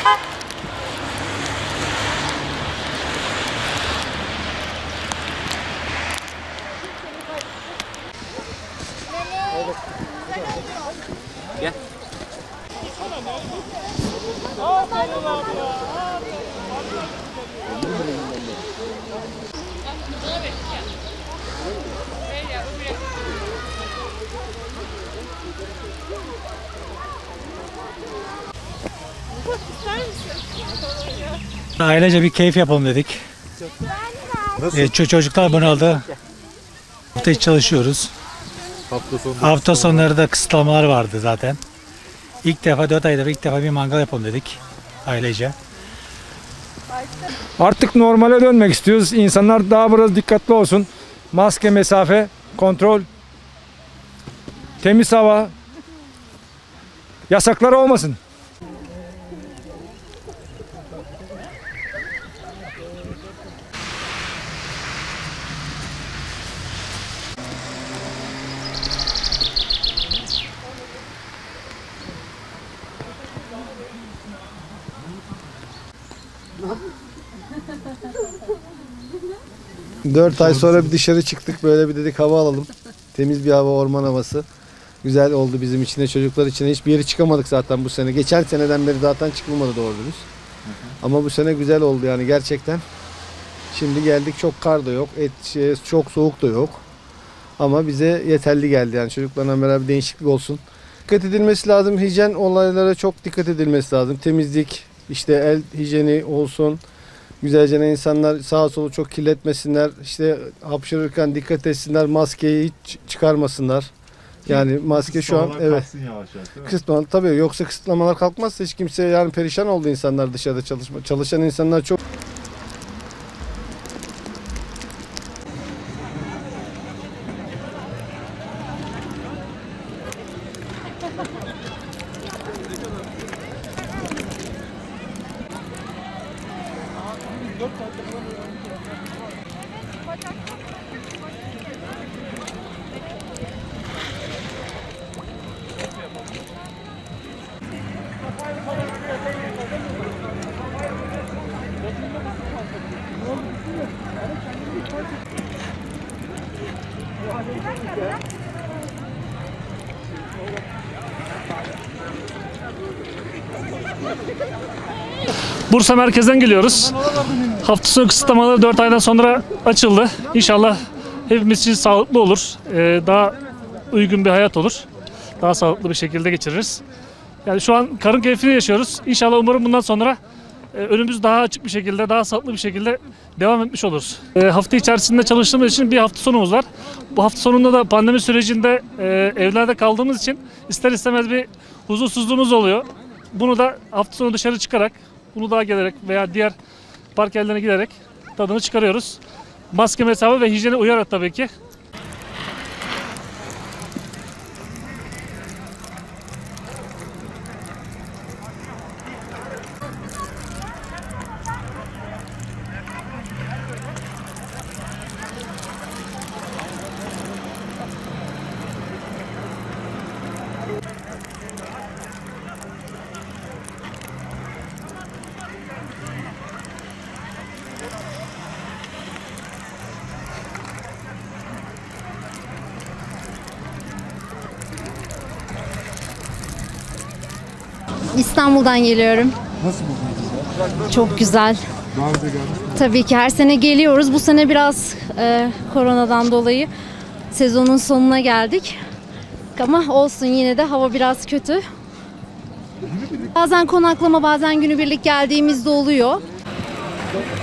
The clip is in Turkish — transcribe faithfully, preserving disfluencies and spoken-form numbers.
Gel. Ailece bir keyif yapalım dedik. Ee, çocuklar bunaldı. Hafta içi çalışıyoruz. Hafta sonu Hafta sonları da kısıtlamalar vardı zaten. İlk defa dört ayda ilk defa bir mangal yapalım dedik ailece. Artık normale dönmek istiyoruz. İnsanlar daha biraz dikkatli olsun. Maske, mesafe, kontrol, temiz hava, yasaklar olmasın. Dört ay sonra bir dışarı çıktık, böyle bir dedik hava alalım. Temiz bir hava, orman havası. Güzel oldu bizim için de, çocuklar için de. Hiçbir yere çıkamadık zaten bu sene. Geçen seneden beri zaten çıkılmadı doğru dürüst. Ama bu sene güzel oldu yani gerçekten. Şimdi geldik, çok kar da yok, et, şey, çok soğuk da yok. Ama bize yeterli geldi yani, çocuklarla beraber değişiklik olsun. Dikkat edilmesi lazım, hijyen olaylara çok dikkat edilmesi lazım. Temizlik, işte el hijyeni olsun. Güzelce insanlar sağa solu çok kirletmesinler. İşte hapşırırken dikkat etsinler. Maskeyi hiç çıkarmasınlar. Yani maske şu an evet. Kısıtlamalar tabii, yoksa kısıtlamalar kalkmazsa hiç kimse, yani perişan oldu insanlar dışarıda çalışma. Çalışan insanlar çok. Bursa merkezden geliyoruz. Hafta sonu kısıtlamaları dört aydan sonra açıldı. İnşallah hepimiz için sağlıklı olur. Ee, daha uygun bir hayat olur. Daha sağlıklı bir şekilde geçiririz. Yani şu an karın keyfini yaşıyoruz. İnşallah umarım bundan sonra e, önümüz daha açık bir şekilde, daha sağlıklı bir şekilde devam etmiş oluruz. E, hafta içerisinde çalıştığımız için bir hafta sonumuz var. Bu hafta sonunda da pandemi sürecinde e, evlerde kaldığımız için ister istemez bir huzursuzluğumuz oluyor. Bunu da hafta sonu dışarı çıkarak, Uludağ'a gelerek veya diğer park yerlerine giderek tadını çıkarıyoruz. Maske, mesafe ve hijyene uyarak tabii ki. İstanbul'dan geliyorum. Nasıl buldunuz? Çok güzel. Daha önce geldiniz mi? Tabii ki her sene geliyoruz. Bu sene biraz e, koronadan dolayı sezonun sonuna geldik. Ama olsun, yine de hava biraz kötü. Bazen konaklama, bazen günübirlik geldiğimizde oluyor.